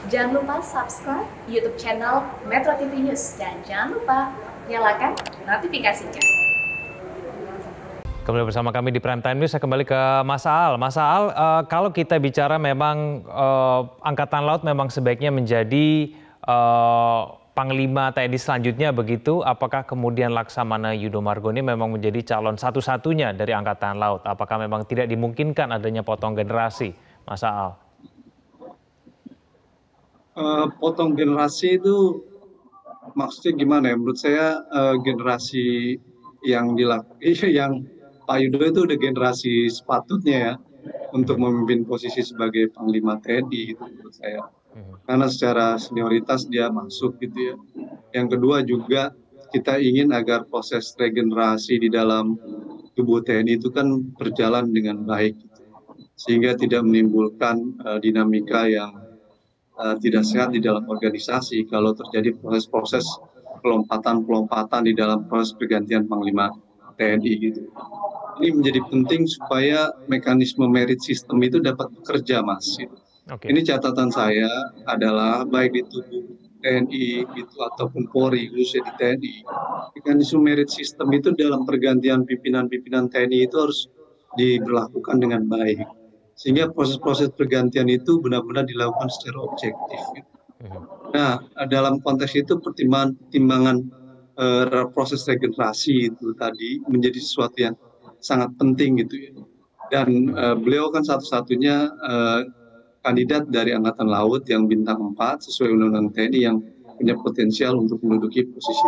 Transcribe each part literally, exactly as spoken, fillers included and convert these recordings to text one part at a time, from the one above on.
Jangan lupa subscribe YouTube channel Metro T V News dan jangan lupa nyalakan notifikasinya. Kembali bersama kami di Prime Time News, saya kembali ke Mas Aal. Mas Aal, uh, kalau kita bicara memang uh, Angkatan Laut memang sebaiknya menjadi uh, Panglima T N I selanjutnya begitu, apakah kemudian Laksamana Yudo Margono ini memang menjadi calon satu-satunya dari Angkatan Laut? Apakah memang tidak dimungkinkan adanya potong generasi, Mas Aal? Uh, potong generasi itu maksudnya gimana ya? Menurut saya uh, generasi yang dilakukan, yang Pak Yudo itu udah generasi sepatutnya ya untuk memimpin posisi sebagai Panglima T N I itu menurut saya. Karena secara senioritas dia masuk gitu ya. Yang kedua juga kita ingin agar proses regenerasi di dalam tubuh T N I itu kan berjalan dengan baik gitu. Sehingga tidak menimbulkan uh, dinamika yang uh, tidak sehat di dalam organisasi kalau terjadi proses-proses pelompatan-pelompatan di dalam proses pergantian Panglima T N I gitu. Ini menjadi penting supaya mekanisme merit system itu dapat bekerja, Mas. Okay. Ini catatan saya adalah baik di tubuh T N I itu ataupun Polri, khususnya di T N I, mekanisme merit system itu dalam pergantian pimpinan-pimpinan T N I itu harus diberlakukan dengan baik, sehingga proses-proses pergantian itu benar-benar dilakukan secara objektif. Nah, dalam konteks itu pertimbangan-pertimbangan uh, proses regenerasi itu tadi menjadi sesuatu yang sangat penting gitu ya. Dan uh, beliau kan satu-satunya uh, kandidat dari Angkatan Laut yang bintang empat sesuai Undang-Undang T N I yang punya potensial untuk menduduki posisi.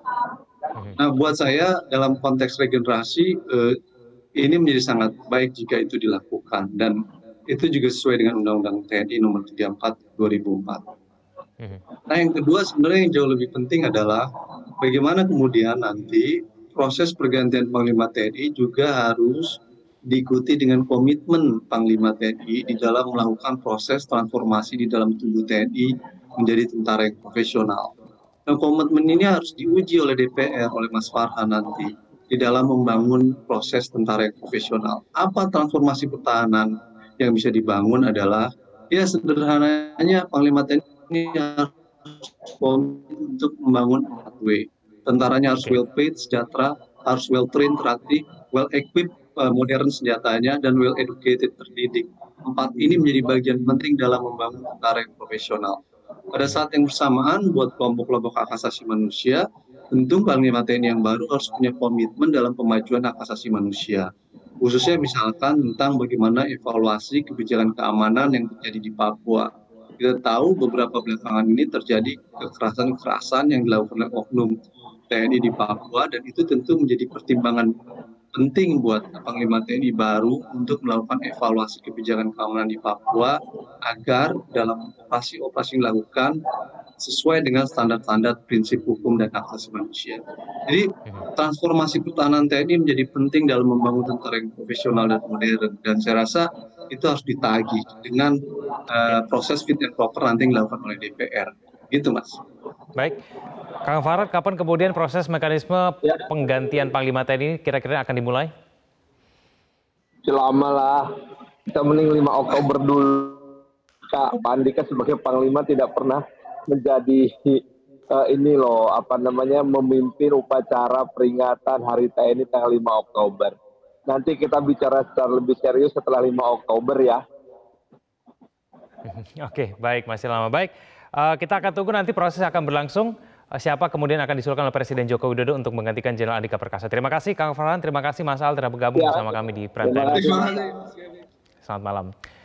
Nah, buat saya dalam konteks regenerasi uh, ini menjadi sangat baik jika itu dilakukan dan itu juga sesuai dengan Undang-Undang T N I nomor tiga puluh empat dua ribu empat. Nah, yang kedua sebenarnya yang jauh lebih penting adalah bagaimana kemudian nanti proses pergantian Panglima T N I juga harus diikuti dengan komitmen Panglima T N I di dalam melakukan proses transformasi di dalam tubuh T N I menjadi tentara yang profesional. Nah, komitmen ini harus diuji oleh D P R, oleh Mas Farhan nanti di dalam membangun proses tentara yang profesional. Apa transformasi pertahanan yang bisa dibangun adalah, ya sederhananya Panglima T N I harus untuk membangun empat W. Tentaranya harus well paid, sejahtera, harus well trained, terlatih, well equipped, modern senjatanya, dan well educated, terdidik. Empat ini menjadi bagian penting dalam membangun tentara yang profesional. Pada saat yang bersamaan, buat kelompok-kelompok hak asasi manusia, tentu Panglima T N I yang baru harus punya komitmen dalam pemajuan hak asasi manusia. Khususnya misalkan tentang bagaimana evaluasi kebijakan keamanan yang terjadi di Papua. Kita tahu beberapa belakangan ini terjadi kekerasan-kekerasan yang dilakukan oleh oknum T N I di Papua, dan itu tentu menjadi pertimbangan penting buat Panglima T N I baru untuk melakukan evaluasi kebijakan keamanan di Papua agar dalam operasi-operasi yang dilakukan sesuai dengan standar-standar prinsip hukum dan hak asasi manusia. Jadi transformasi pertahanan T N I menjadi penting dalam membangun tentara yang profesional dan modern, dan saya rasa itu harus ditagih dengan uh, proses fit and proper nanti yang dilakukan oleh D P R. Gitu, Mas. Baik. Kang Farad, kapan kemudian proses mekanisme ya. penggantian Panglima T N I kira-kira akan dimulai? Selama lah, kita mending lima Oktober dulu. Kak, Pak Andika sebagai Panglima tidak pernah menjadi uh, ini loh, apa namanya, memimpin upacara peringatan Hari T N I tanggal lima Oktober. Nanti kita bicara secara lebih serius setelah lima Oktober ya. Oke, baik, masih lama. Baik, uh, kita akan tunggu nanti proses akan berlangsung. Siapa kemudian akan disuruhkan oleh Presiden Joko Widodo untuk menggantikan Jenderal Andika Perkasa. Terima kasih Kang Farhan, terima kasih Mas Al telah bergabung ya, bersama kami di Prime Time. Terima kasih. Selamat malam.